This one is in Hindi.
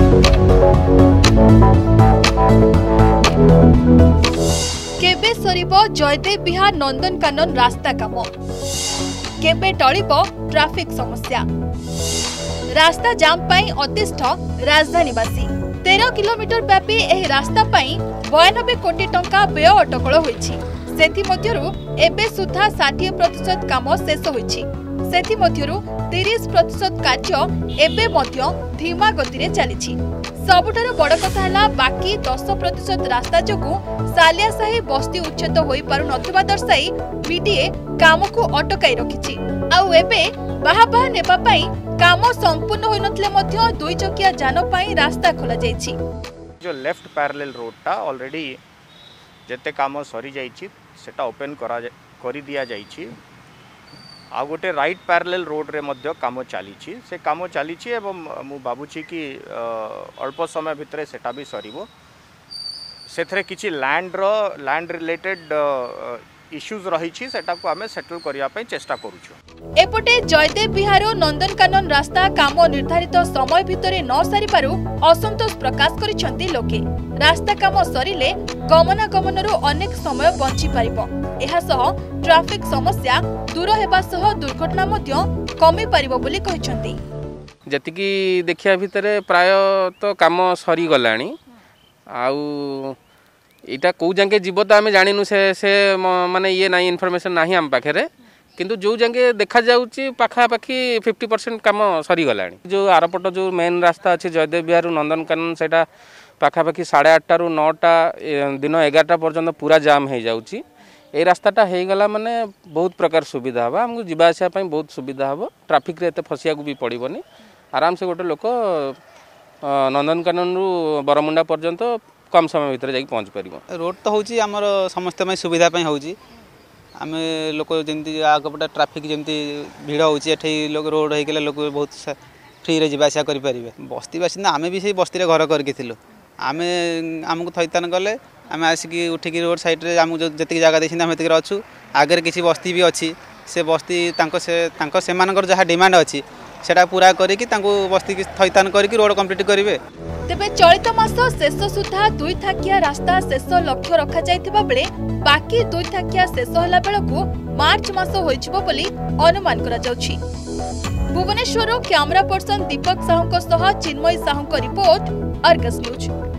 केबे सरिबो जयदेव विहार नंदनकानन रास्ता काम, केबे टळिबो ट्रैफिक समस्या। रास्ता जाम पाई अतिष्ठ राजधानीवासी 13 किलोमीटर व्यापी एही रास्ता पाई 92 कोटी टंका व्यय अटकल होईछि। सेथि मध्यरु एबे सुधा 60% काम शेष होईछि। सेथि मध्यरु 30% कार्य एबे मध्य धीमा गति रे चलिछि। सबुठारु बड़ कथा हला बाकी 10% रास्ता जोगु सालियासाही बस्ती उच्छेद होई पारु नथिबा दर्शाई बीडीए काम को अटकाई रखिछि। आउ एबे बाहा नेबा पाई काम संपूर्ण होई नथले मध्य दुई चकिया जान पाई रास्ता खोला जाईछि। जो लेफ्ट पैरेलल रोड टा ऑलरेडी जते काम सरी जाईछि सेटा ओपन करी दिया जाईछि। आ गोटे राइट पैरेलल रोड रे मध्य काम चलीछि। से काम चलीछि एवं मु भाबुछि कि अल्प समय भितरे सेटा भी सरीबो। सेथरे किछि लैंड रिलेटेड इश्यूज रहिछि सेटा को हमें सेटल करिया पई चेष्टा करूछु। एपटे जयदेव विहार नंदनकानन रास्ता काम निर्धारित समय भितरे न सारि पारु असंतोष प्रकाश करिसंती लोके। रास्ता काम सरिले गमनागमनरु अनेक समय बंची पारिबो। एहा सह ट्रैफिक समस्या दूर हेबा सह दुर्घटना मध्य कमी पारिबो बोली कहिसंती। जतिकी देखिया भितरे प्राय तो काम सरी गलानी। आउ इटा कौ जांगे जीव तो आम जानिनु से माने ये ना इनफॉरमेशन नाही आम पाखे, किंतु जो जांगे देखा जाउची पाखापाखी 50% काम सरी गलानी। जो आरपट जो मेन रास्ता अच्छे जयदेव विहार नंदनकानन सेटा पाखापाखी 8:30 रु 9टा दिन 11टा पर्यंत पूरा जाम हो जाउची। ए रास्ताटा हो गला माने बहुत प्रकार सुविधा हम आमको जीवा आसिया पई बहुत सुविधा हम। ट्रैफिक रे एते फसिया को भी पड़िबनी। आराम से गोटे लोक नंदनकानन रु बरमुंडा पर्यंत कम समय भितर जाके पहुँच पार। रोड तो हूँ आमर समस्त सुविधा हूँ आम लोक जमी आगपटा ट्राफिक जमी भिड़ होती लोक रोड होगा लोक बहुत फ्री रे जावास करें। बस्ती बासिंदा आम भी से बस्ती घर करके आम आमको थैतान कले आम आसिक उठिकी रोड सैड्रे आमको जी जगह देखते आम ये अच्छू आगे किसी बस्ती भी अच्छी से बस्ती से जहाँ डिमांड अच्छी सेटा पूरा करिकी बस्ती थैतान करके रोड कंप्लीट करेंगे। तेबे चलित मास शेष सुधा 2 थाकिया रास्ता शेष लक्ष्य रखा जाइथिबा बेले बाकी 2 थाकिया शेष होला बेलकु मार्च मास होइछिबो बोली अनुमान करा जाउछि। भुवनेश्वर कैमरा पर्सन दीपक साहू सह Chinmayee Sahu report, Argus news.